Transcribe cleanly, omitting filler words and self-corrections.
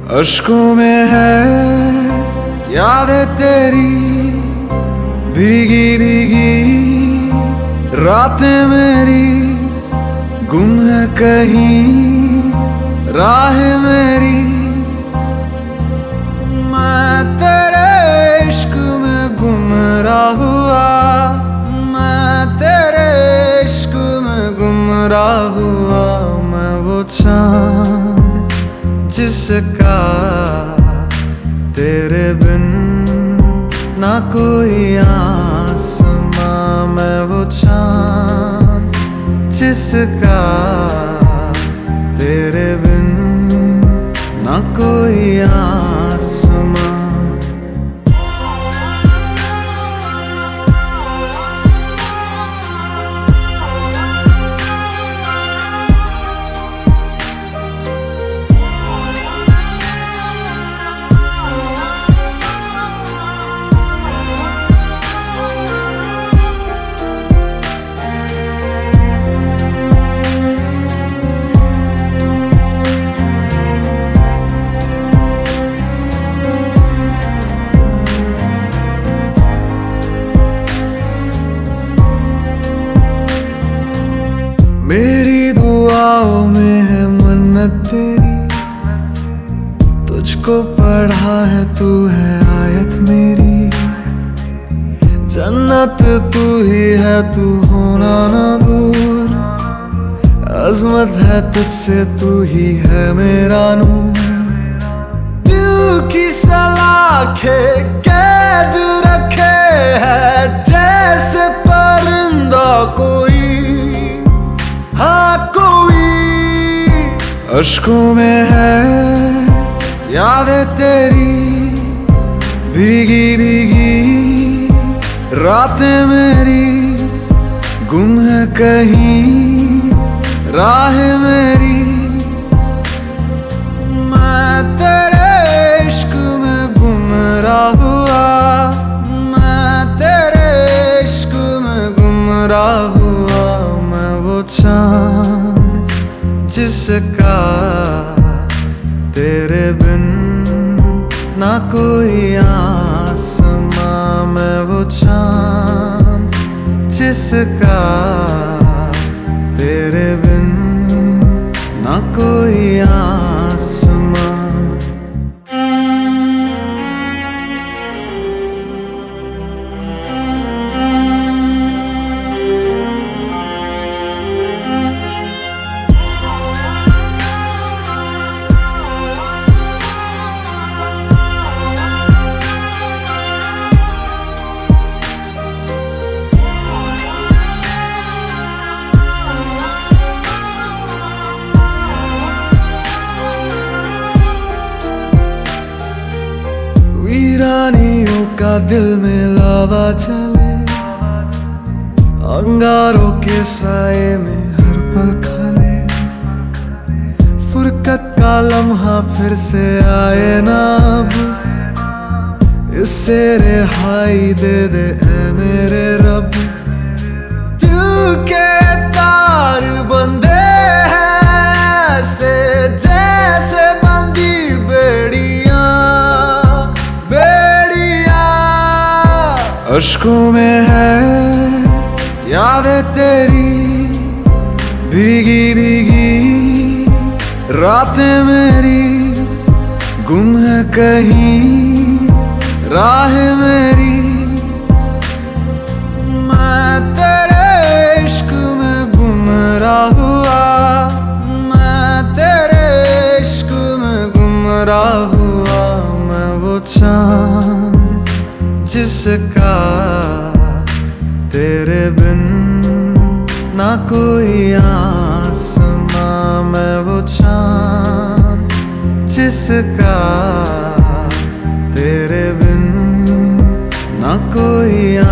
अश्कों में है यादें तेरी, भीगी भीगी रातें मेरी, गुम है कहीं राह मेरी। मैं तेरे इश्क में गुमराह हुआ, मैं तेरे इश्क में गुमराह हुआ। मैं वो चाँद जिसका तेरे बिन ना कोई आसमां, मैं वो चाँद जिसका तेरे बिन ना कोई आसमां। मेरी दुआओं में है मन्नत तेरी, तुझको पढ़ा है तू है आयत मेरी। जन्नत तू ही है, तू होना ना दूर, अज़मत है तुझसे, तू ही है मेरा नूर। दिल की सलाखें कैद रखे है जैसे परिंदा कोई, हाँ कोई। अश्कों में है यादें तेरी, भीगी भीगी रातें मेरी, गुम है कहीं राह मेरी। मैं तेरे इश्क में गुमराह हुआ, मैं तेरे इश्क में गुमराह हुआ। मैं वो चाँद जिसका तेरे बिन ना कोई आसमां, मैं वो चाँद जिसका तेरे बिन ना कोई आसमां। वीरानियों का दिल में लावा चले, अंगारों के साए में हर पल खले। फुरकत का लम्हा फिर से आए ना अब, इससे रिहाई दे दे ऐ मेरे रब। दिल के तार बंधे हैं ऐसे जैसे बंदी बेड़ियां, अश्कों में है यादें तेरी, भीगी भीगी रातें मेरी, गुम है कहीं राह मेरी। मैं तेरे इश्क में गुमराह हुआ, मैं तेरे इश्क में गुमराह हुआ। मैं वो चाँद जिसका तेरे बिन ना कोई आसमां, मैं वो चाँद जिसका तेरे बिन ना कोई